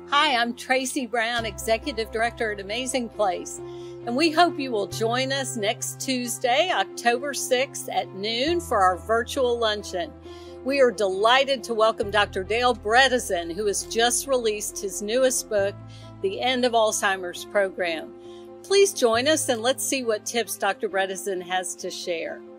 Hi, I'm Tracey Brown, Executive Director at Amazing Place, and we hope you will join us next Tuesday, October 6th at noon for our virtual luncheon. We are delighted to welcome Dr. Dale Bredesen, who has just released his newest book, The End of Alzheimer's Program. Please join us and let's see what tips Dr. Bredesen has to share.